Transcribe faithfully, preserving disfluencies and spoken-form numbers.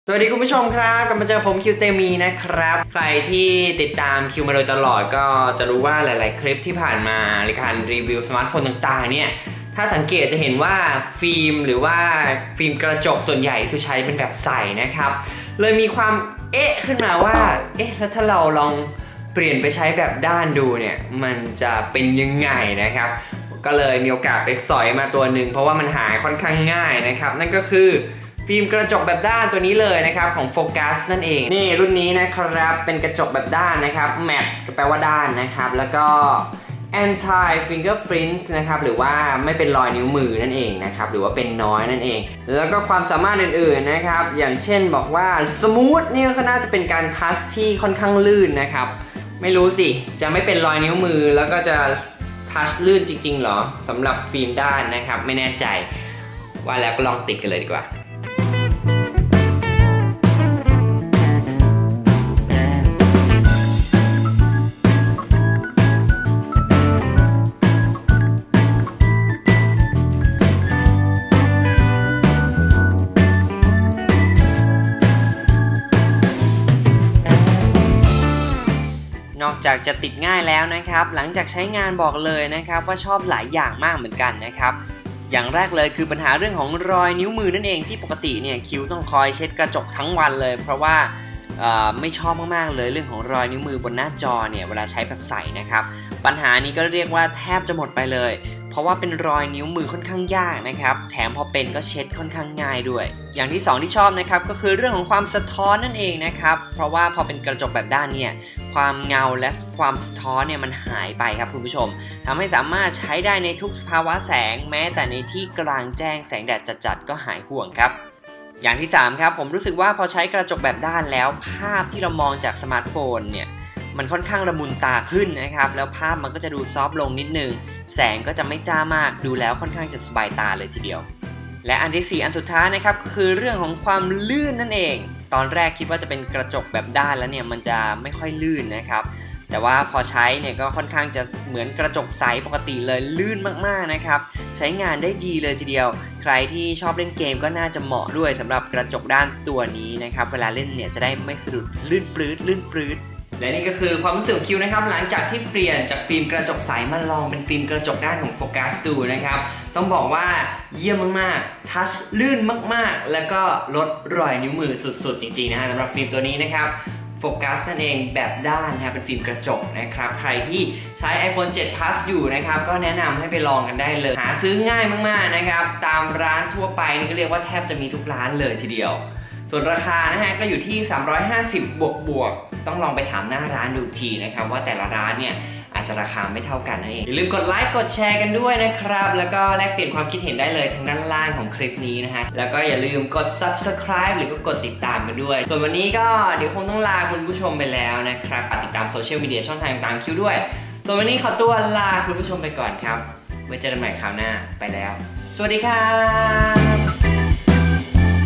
สวัสดีคุณผู้ชมครับกลับมาเจอผมคิวเตมีนะครับใครที่ติดตามคิวมาโดยตลอดก็จะรู้ว่าหลายๆคลิปที่ผ่านมาในการรีวิวสมาร์ทโฟนต่างๆเนี่ยถ้าสังเกตจะเห็นว่าฟิล์มหรือว่าฟิล์มกระจกส่วนใหญ่คือใช้เป็นแบบใสนะครับเลยมีความเอ๊ะขึ้นมาว่าเอ๊ะแล้วถ้าเราลองเปลี่ยนไปใช้แบบด้านดูเนี่ยมันจะเป็นยังไงนะครับก็เลยมีโอกาสไปสอยมาตัวหนึ่งเพราะว่ามันหายค่อนข้างง่ายนะครับนั่นก็คือฟิล์มกระจกแบบด้านตัวนี้เลยนะครับของโฟกัสนั่นเองนี่รุ่นนี้นะครับเป็นกระจกแบบด้านนะครับ matte แปลว่าด้านนะครับแล้วก็ anti fingerprint นะครับหรือว่าไม่เป็นรอยนิ้วมือนั่นเองนะครับหรือว่าเป็นน้อยนั่นเองแล้วก็ความสามารถอื่นๆนะครับอย่างเช่นบอกว่า smooth นี่ก็น่าจะเป็นการทัชที่ค่อนข้างลื่นนะครับไม่รู้สิจะไม่เป็นรอยนิ้วมือแล้วก็จะทัชลื่นจริงๆหรอสำหรับฟิล์มด้านนะครับไม่แน่ใจว่าแล้วก็ลองติดกันเลยดีกว่านอกจากจะติดง่ายแล้วนะครับหลังจากใช้งานบอกเลยนะครับว่าชอบหลายอย่างมากเหมือนกันนะครับอย่างแรกเลยคือปัญหาเรื่องของรอยนิ้วมือนั่นเองที่ปกติเนี่ยคิวต้องคอยเช็ดกระจกทั้งวันเลยเพราะว่าไม่ชอบมากๆเลยเรื่องของรอยนิ้วมือบนหน้าจอเนี่ยเวลาใช้แบบใสนะครับปัญหานี้ก็เรียกว่าแทบจะหมดไปเลยเพราะว่าเป็นรอยนิ้วมือค่อนข้างยากนะครับแถมพอเป็นก็เช็ดค่อนข้างง่ายด้วยอย่างที่สองที่ชอบนะครับก็คือเรื่องของความสะท้อนนั่นเองนะครับเพราะว่าพอเป็นกระจกแบบด้านเนี่ยความเงาและความสะท้อนเนี่ยมันหายไปครับคุณผู้ชมทำให้สามารถใช้ได้ในทุกสภาวะแสงแม้แต่ในที่กลางแจ้งแสงแดดจัดๆก็หายห่วงครับอย่างที่สามครับผมรู้สึกว่าพอใช้กระจกแบบด้านแล้วภาพที่เรามองจากสมาร์ทโฟนเนี่ยมันค่อนข้างละมุนตาขึ้นนะครับแล้วภาพมันก็จะดูซอฟต์ลงนิดนึงแสงก็จะไม่จ้ามากดูแล้วค่อนข้างจะสบายตาเลยทีเดียวและอันที่สี่อันสุดท้ายนะครับคือเรื่องของความลื่นนั่นเองตอนแรกคิดว่าจะเป็นกระจกแบบด้านแล้วเนี่ยมันจะไม่ค่อยลื่นนะครับแต่ว่าพอใช้เนี่ยก็ค่อนข้างจะเหมือนกระจกใสปกติเลยลื่นมากๆนะครับใช้งานได้ดีเลยทีเดียวใครที่ชอบเล่นเกมก็น่าจะเหมาะด้วยสำหรับกระจกด้านตัวนี้นะครับเวลาเล่นเนี่ยจะได้ไม่สะดุดลื่นปลื้ดลื่นปลื้ดและนี่ก็คือความรู้สึกของคิวนะครับหลังจากที่เปลี่ยนจากฟิล์มกระจกใสมาลองเป็นฟิล์มกระจกด้านของโฟกัสดูนะครับต้องบอกว่าเยี่ยมมากๆทัชลื่นมากๆแล้วก็ลดรอยนิ้วมือสุดๆจริงๆนะฮะสำหรับฟิล์มตัวนี้นะครับโฟกัสนั่นเองแบบด้านนะเป็นฟิล์มกระจกนะครับใครที่ใช้ ไอโฟนเซเว่น พลัส อยู่นะครับก็แนะนำให้ไปลองกันได้เลยหาซื้อง่ายมากๆนะครับตามร้านทั่วไปนี่ก็เรียกว่าแทบจะมีทุกร้านเลยทีเดียวส่วนราคานะฮะก็อยู่ที่สามร้อยห้าสิบบวกบวกต้องลองไปถามหน้าร้านดูทีนะครับว่าแต่ละร้านเนี่ยอาจจะราคาไม่เท่ากันนั่นเองอย่าลืมกดไลค์กดแชร์กันด้วยนะครับแล้วก็แลกเปลี่ยนความคิดเห็นได้เลยทางด้านล่างของคลิปนี้นะฮะแล้วก็อย่าลืมกด ซับสไครบ์ หรือก็กดติดตามกันด้วยส่วนวันนี้ก็เดี๋ยวคงต้องลาคุณผู้ชมไปแล้วนะครับติดตามโซเชียลมีเดียช่องทางต่างๆคิวด้วยส่วนวันนี้ขอตัวลาคุณผู้ชมไปก่อนครับไว้เจอกันใหม่คราวหน้าไปแล้วสวัสดีครับ